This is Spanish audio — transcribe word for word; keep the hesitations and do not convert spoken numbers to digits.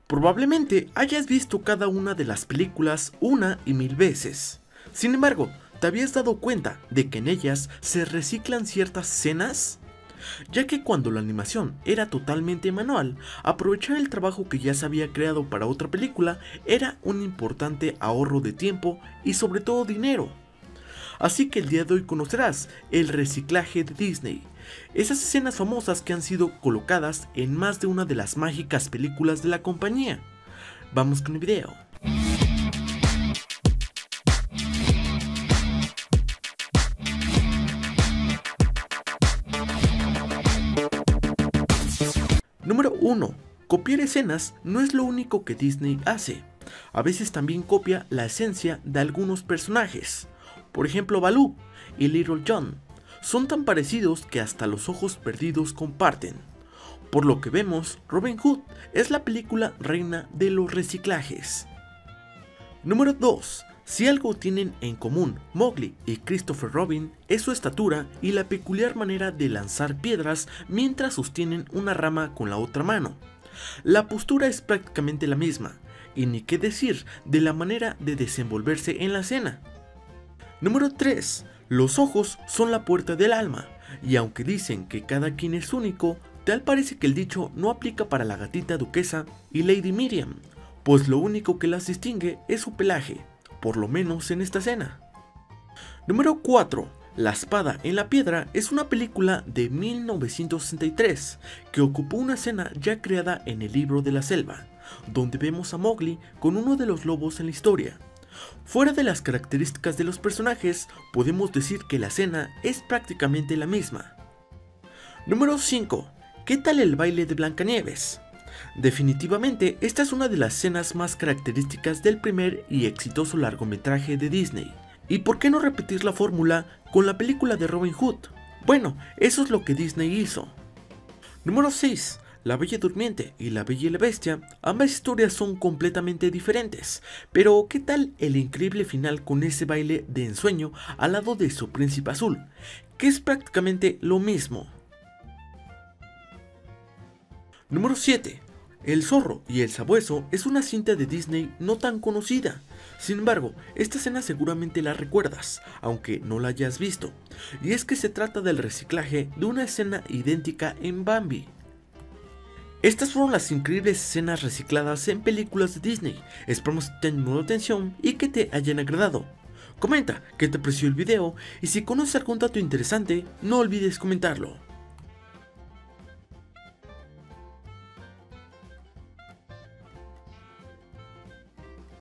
Probablemente hayas visto cada una de las películas una y mil veces. Sin embargo, ¿te habías dado cuenta de que en ellas se reciclan ciertas escenas? Ya que cuando la animación era totalmente manual, aprovechar el trabajo que ya se había creado para otra película era un importante ahorro de tiempo y sobre todo dinero. Así que el día de hoy conocerás el reciclaje de Disney, esas escenas famosas que han sido colocadas en más de una de las mágicas películas de la compañía. Vamos con el video. Número uno. Copiar escenas no es lo único que Disney hace. A veces también copia la esencia de algunos personajes. Por ejemplo, Baloo y Little John son tan parecidos que hasta los ojos perdidos comparten. Por lo que vemos, Robin Hood es la película reina de los reciclajes. Número dos. Si algo tienen en común Mowgli y Christopher Robin es su estatura y la peculiar manera de lanzar piedras mientras sostienen una rama con la otra mano. La postura es prácticamente la misma, y ni qué decir de la manera de desenvolverse en la escena. Número tres. Los ojos son la puerta del alma, y aunque dicen que cada quien es único, tal parece que el dicho no aplica para la gatita duquesa y Lady Miriam, pues lo único que las distingue es su pelaje, por lo menos en esta escena. Número cuatro. La espada en la piedra es una película de mil novecientos sesenta y tres que ocupó una escena ya creada en el libro de la selva, donde vemos a Mowgli con uno de los lobos en la historia. Fuera de las características de los personajes, podemos decir que la escena es prácticamente la misma. Número cinco. ¿Qué tal el baile de Blancanieves? Definitivamente, esta es una de las escenas más características del primer y exitoso largometraje de Disney. ¿Y por qué no repetir la fórmula con la película de Robin Hood? Bueno, eso es lo que Disney hizo. Número seis. La Bella Durmiente y La Bella y la Bestia, ambas historias son completamente diferentes, pero ¿qué tal el increíble final con ese baile de ensueño al lado de su príncipe azul, que es prácticamente lo mismo? Número siete. El zorro y el sabueso es una cinta de Disney no tan conocida. Sin embargo, esta escena seguramente la recuerdas, aunque no la hayas visto, y es que se trata del reciclaje de una escena idéntica en Bambi. Estas fueron las increíbles escenas recicladas en películas de Disney. Esperamos que te hayan llamado la atención y que te hayan agradado. Comenta qué te pareció el video y si conoces algún dato interesante, no olvides comentarlo.